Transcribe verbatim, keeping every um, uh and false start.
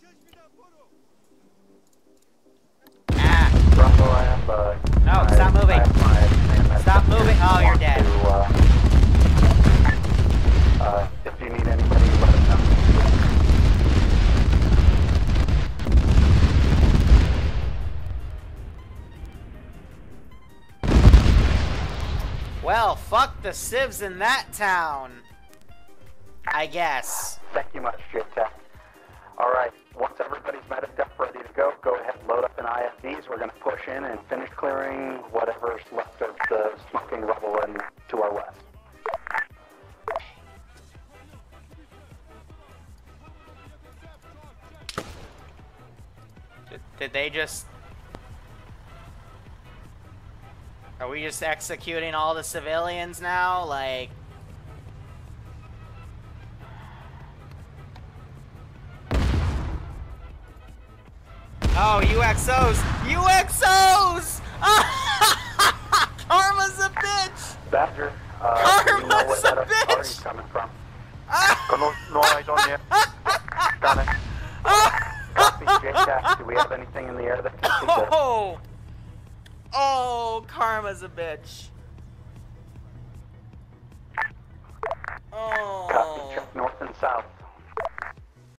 Ah. Bravo, I have, uh, No, I, stop moving. I have my, Stop moving. Oh, you're dead. To, uh, uh, if you need anybody, let us know. Well, fuck the civs in that town. I guess. Thank you much, J-Tech. Alright, once everybody's meted up, ready to go, go ahead and load up in I F Ds. We're going to push in and finish clearing whatever's left of the smoking rubble and to our west. Did, did they just... Are we just executing all the civilians now? Like... Oh, U X Os! U X Os! Karma's a bitch! Badger, uh, do you know where Karma's that a other party's bitch! coming from? no, no, I don't yet. Done it. Copy, J-Tech. Do we have anything in the air that can see this? Oh! Oh, Karma's a bitch. Copy, Oh. check north and south.